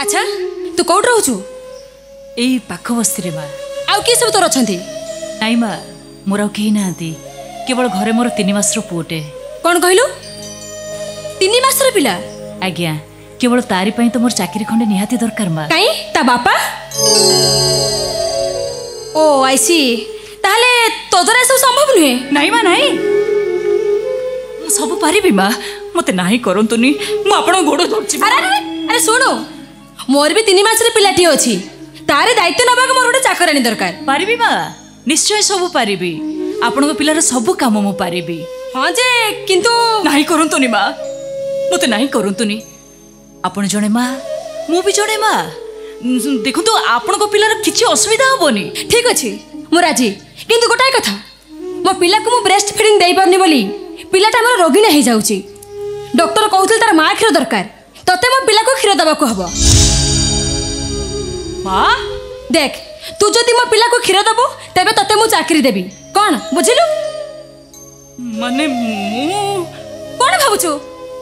अच्छा तू कौट रहूचु? एई पाख बस्ती रे माँ। आउ किए सब तोर अछंती? नाई माँ मोर आउ केही नाहांती, केवल घरे मोर 3 मासर पुओटे। कौन कहलु? 3 मासर पिला? आज्ञा केवल तारी पई तो मोर चाकरी खंडे निहाती दरकार माँ। काई ता बापा? ओ आई सी। ताहले तो द्वारा सब संभव नुहे? नाई माँ नाई, सब पारिबी माँ, मते नाही करंतुनी, मु आपण गोड़ धरछि। अरे सुनो, मोर भी 3 मासर पिलाटी अछि, तारे दायित्व नबा मोर गोटे चाकरानी दरकार। पारिबी माँ, निश्चय सब पारिबी, आपण पिलार सब काम मु पारिबी। हाँ जे किंतु नाही करंतुनी माँ, मते नाही करंतुनी, आपण जणे माँ मु भी जणे माँ। देखु तो आपण को पिलार किछि असुविधा होबनी। ठीक अछि मु राजी, किंतु गोटाय कथा, मो पिला को मु ब्रेस्ट फीडिंग देई परनी बोली पिलाटा मोर रोगी ना हे जाउची। डॉक्टर कहउथिल तार मां क्षीर दरकार, तते मो पिला को क्षीर दबा को हबो। माँ देख तू जदि मो पिला को क्षीर दबो तबे तते मु चाकरी देबी, कोन बुझिलु? माने मु कोन भाबुछु?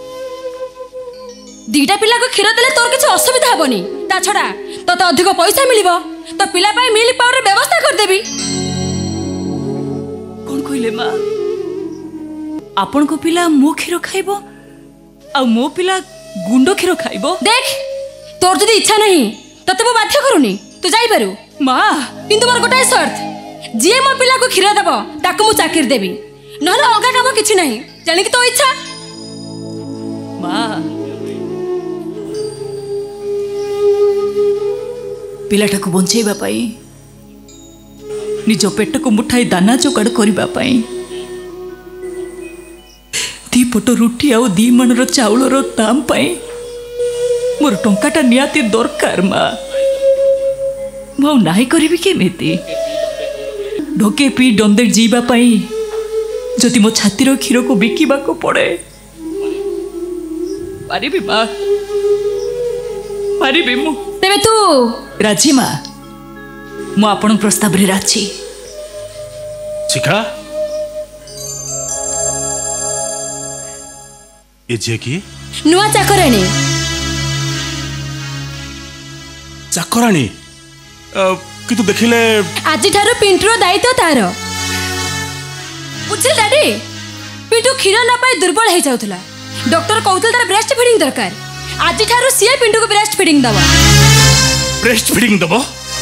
दीटा पिला को क्षीर देले तोर किछ असुविधा हबनी, ता छडा तते अधिक पैसा मिलिबो, तो पिला पाई मिल पावर व्यवस्था कर देबी। कोन कइले माँ? आपण को पिला मो क्षीर खाइबो आ मो पिला गुंडो क्षीर खाइबो? देख तोर जदि इच्छा नहीं तते मु बाध्य करूनी, तू जाई पारू। माँ किंतु मोर गोटाय शर्त, जे मो पिला को क्षीर देबो ताको मु चाकरी देबी, नहले अलगा काम किछि नहीं, जानि कि तो इच्छा। माँ पिलाटा को बंचेबा पाई, निज पेट को मुठाई दाना जोगाड़ करबा पाई, दी पट रुटी आउ 2 मनर चाउलर दाम पाई मोर टंकाटा नियाती दरकार। माँ मु नाही करिबी केमिति? ढोके पी डंदे जीवा पाई जदि मो छातीर क्षीर को बिकिबा को पड़े, पारिबी माँ, पारिबी मु। तेबे तू राजी माँ, मु आपण प्रस्ताव रे राजी। शिखा ए जे की नुआ चाकरानी? चाकरानी किंतु देखिले आज ठारो पिंटूर दायित्व तार, बुझिल डैडी? पिंटू क्षीर ना पाई दुर्बल हो जाउथला, डॉक्टर कहउथल तार ब्रेस्ट फीडिंग दरकार, आज ठारो सिए पिंटू को ब्रेस्ट फीडिंग दबो। ब्रेस्ट फीडिंग दबो?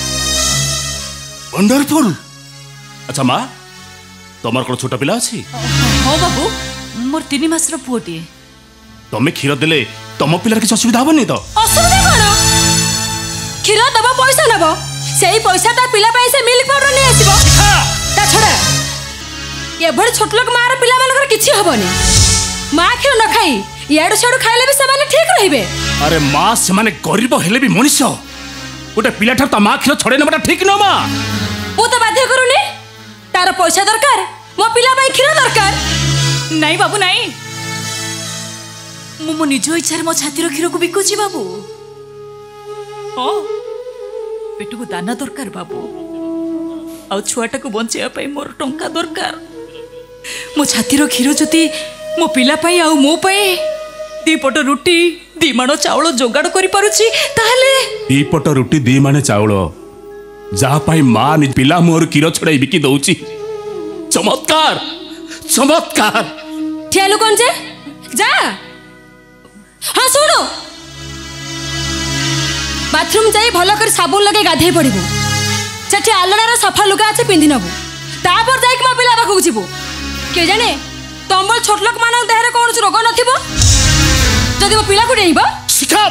वंडरफुल। अच्छा माँ तमर कोन छोटा पिला अछि? हाँ बाबू, मोर 3 मासर पुओटी। तमे क्षीर देले तम पिलार किछ असुविधा हबनी तो? असुविधा कोन? क्षीर दबो पैसा नबो, सेही पैसा ता पिला पाई से मिल्क पाउडर नै आसीबो। ता छोड़ा ये बड़ छोट लोक मार पिला मानकर किछि हबनी, मां क्षीर न खाई याडू छाडू खाइले भी समाने ठीक रहिबे। अरे माँ से माने गरीब हेले भी मनुष्य, गोटे पिला ठार ता माँ क्षीर छड़े नबटा ठीक न माँ। मु तो बाध्य करूनी, तार पैसा दरकार, मो पिला पाई क्षीर दरकार। नहीं बाबू नहीं, मो निज इच्छा मो छातीर क्षीर को बिकुची बाबू। हाँ पेट को दाना दरकार बाबू, आ छुआटा को बंचेया पाई मोर टंका दरकार। मो छातीर क्षीर जति मो पिला पाई आ मो पाई 2 पट रुटी 2 माण चाउल जोगाड़ करि पारुची, ताहले 2 पट रुटी 2 माणे चाउल जहा पाई माँ नि पिला मोर क्षीर छड़ाई बिकी दउची। चमत्कार चमत्कार। ठियालु कोन जे जा। हाँ सुनो, बाथरूम जाई भलो कर साबुन लगे गाधे पड़िबो, सेठी आलणारा सफा लुगा আছে पिंधि नबो, तापर जाई के मो पिला बाखु जिवो। के जाने तमर छोट लोक मान देहरे कोन रोग नथिबो, जदि मो पिला को डेइबो। शिखा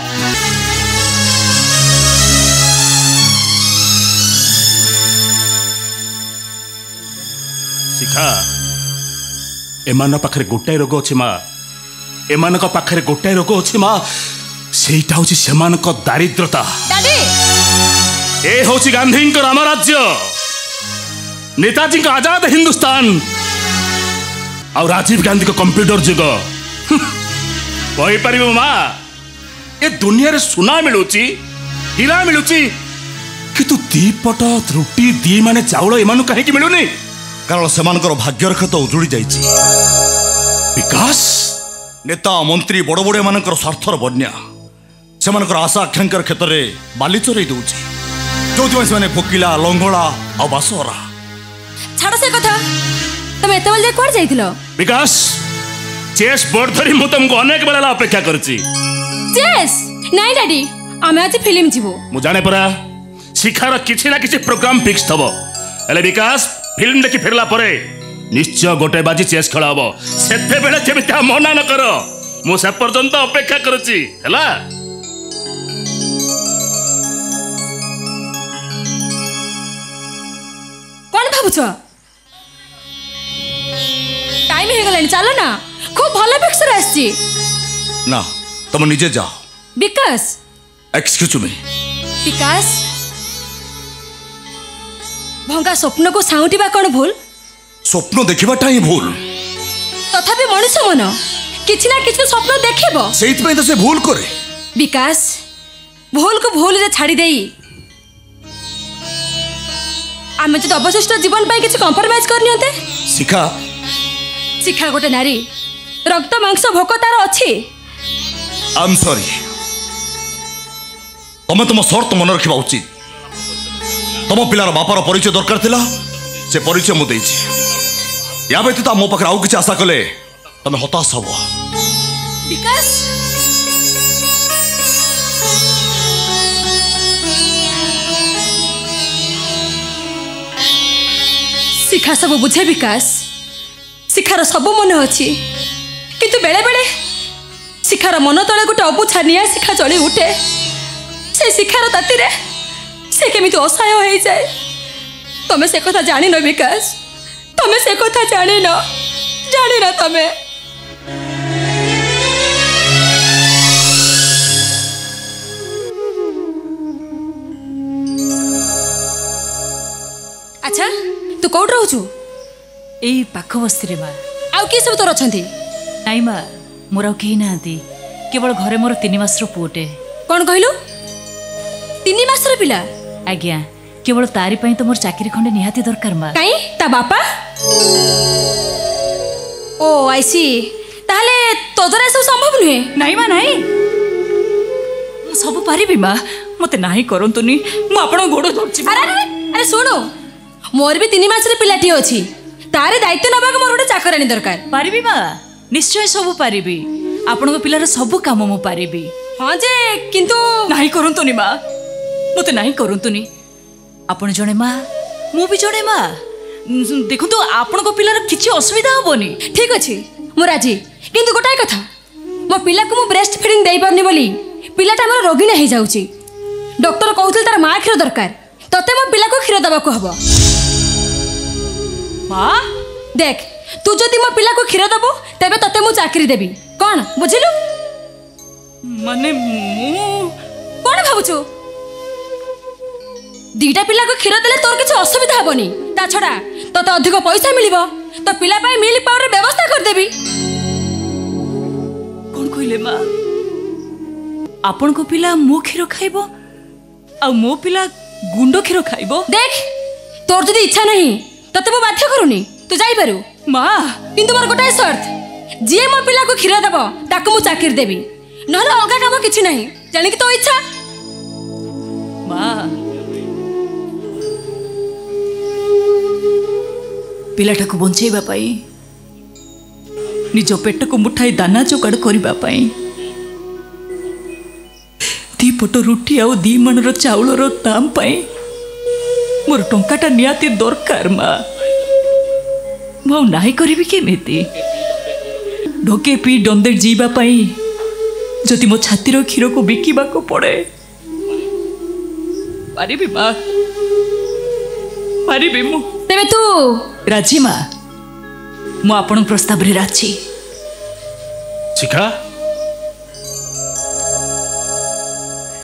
शिखा एमान पाखरे गोटाए रोग अछि माँ, एमान पाखरे गोटाए रोग अछि माँ, सेटा होछि सेमानक दारिद्रता। दादी ए होछि गांधी को रामराज्य, नेताजी को आजाद हिंदुस्तान और राजीव गांधी को कंप्यूटर जुग। कही पार माँ ए दुनिया रे सुना मिलुची, हीरा मिलुची, किंतु 2 पट रुटी 2 माने चाउल एमान कहीं मिलुनी? कारण सेमानकर भाग्य रेखा तो उजुड़ी जाइछि। विकास नेता मंत्री बड़ बड़ एमानकर स्वार्थर बन्या, ସେମାନଙ୍କର ଆଶା ଆକାଂକ୍ଷାର କ୍ଷେତ୍ରରେ ବାଲି ଚୋରେଇ ଦେଉଛି, ଯୋଉଥିପାଇଁ ସେମାନେ ଭୋକିଲା ଲଙ୍ଗଳା ଆଉ ବାସହରା। ଛାଡ଼ ସେ କଥା। ତମେ ଏତେବେଳେ ଯାଇ କୁଆଡ଼େ ଯାଇଥିଲ? ବିକାଶ, ଚେସ୍ ବୋର୍ଡ ଧରି ମୁଁ ତମକୁ ଅନେକ ବେଳ ହେଲା ଅପେକ୍ଷା କରିଛି। ଚେସ୍? ନାଇଁ ଡାଡି, ଆମେ ଆଜି ଫିଲ୍ମ ଯିବୁ। ମୁଁ ଜାଣେ ପରା ଶିଖାର କିଛି ନା କିଛି ପ୍ରୋଗ୍ରାମ ଫିକ୍ସ ଥବ। ହେଲେ ବିକାଶ, ଫିଲ୍ମ ଦେଖି ଫେରିଲା ପରେ ନିଶ୍ଚୟ ଗୋଟେ ବାଜି ଚେସ୍ ଖେଳ ହବ। ସେତେବେଳେ ଯେମିତି ମନା ନ କର, ମୁଁ ସେ ପର୍ଯ୍ୟନ୍ତ ଅପେକ୍ଷା କରୁଛି। ହେଲା? କଣ ଭାବୁଛ? ଟାଇମ ହେଇଗଲାଣି, ଚାଲ ନା। খুব ভালো পিকচার আসছে। না, তুমি নিজে যাও। বিকাশ, এক্সকিউজ মি। বিকাশ, ভঙ্গা স্বপ্নকু সাউটিবা কোন ভুল? স্বপ্ন দেখিবাটা হি ভুল। তথাপি মনুষ্য মন কিছু না কিছু স্বপ্ন দেখিব, সেইথিপাই তো সে ভুল করে। বিকাশ, ভুলকু ভুলরে ছাড়ি দেই আমি যদি অবশিষ্ট জীবন পাই কিছু কম্প্রোমাইজ করনিয়ন্তে। শিখা, শিখা গোটে নারী, রক্ত মাংস ভোক তার অছি। I am sorry. তুমি তোমার শর্ত মনে রাখা উচিত। तुम पिलार बापार परिचय दरकार थिला, से परिचय मु देइछि। या व्यतीत मो पाखे आउ किछि आशा कले तुम हताश हब। विकास, शिखा सब बुझे। विकास, शिखार सब मन अच्छी, किंतु बेले बेले शिखार मन तले गोटे अबुछा निया शिखा चली उठे। से शिखार ताती रे से केमिति असहाय हो जाए। तमे से कथा जानी न विकास, तमे से कथा जानी न तमे। अच्छा, तू कौट रहूछु? एई पाख बस्ती रे मां। आउ के सब तोर अछंती? नाई मां, मोर आउ केही नांती, केवल घरे मोर 3 मासर पुओटे। कौन कहलु? 3 मासर पिला? आज्ञा, केवल तारी पई तो मोर चाकरी खंडे निहाती दरकार मां। काई ता बापा? ओ आई सी। ताहले तो द्वारा सब संभव नुहे? नाई मां, नाई। मु सब पारिबी मां, मते नाही करंतुनी। मु आपण गोड़ धरछि। अरे सुनो, मोर भी 3 मासर पिलाटी अछि। तारे दायित्व नबा को मोर गोटे चाकरानी दरकार। पारिबी मां, निश्चय सब पारिबी। आपनको पिलार सब काम मु पारिबी। हां जे, किंतु नाही करंतुनी मां, मते नाही करंतुनी। आपण जणे मां, मु भी जणे मां। देखो तो आपनको पिलार किछि असुविधा होबनी। ठीक अछि, मु राजी। किंतु गोटाय कथा, मो पिला को मु ब्रेस्ट फीडिंग देई परनी बोली पिलाटा हमर रोगी नै जाउची। डॉक्टर कहउथिल तार मां खीर दरकार, तते मो पिला को खीर दबा को हबो। मां, देख, तू जदि मो पिला को खीर दबो तबे तते मु चाकरी देबी। कोन बुझिलु? माने मु कोन भाबुछु? दीटा पिला को खीर देले तोर किछ असुविधा हबनी। ता छडा तते अधिक पैसा मिलिबो, तो पिला पाई मिल्क पाउडर व्यवस्था कर देबी। कोन कइले मां? आपन को पिला मो खीर खाइबो आ मो पिला गुंडो खीर खाइबो? देख, तोर जदि इच्छा नहीं तते मु बाध्य करूनी, तू जाई पारू। मां, किंतु मोर गोटाय शर्त, जे मो पिला को खीर देबो ताको मु चाकरी देबी, नहले अलगा काम किछि नहीं। जानि कि तो इच्छा। मां, पिलाटा को बंचेबा पाई, निज पेट को मुठाई दाना जोगाड़ करबा पाई, 2 पट रुटी आ 2 मनर चाउलर दाम पाई मोर टंकाटा नियाती दरकार। मां, मु नाही करिबी केमिति? ढोके पी डंदे जीवा पाई जदि मो छातीर क्षीर को बिकिबा को पड़े, पारिबी मां, पारिबी मु। तेबे तू राजी मां, मु आपण प्रस्ताव रे राजी। शिखा,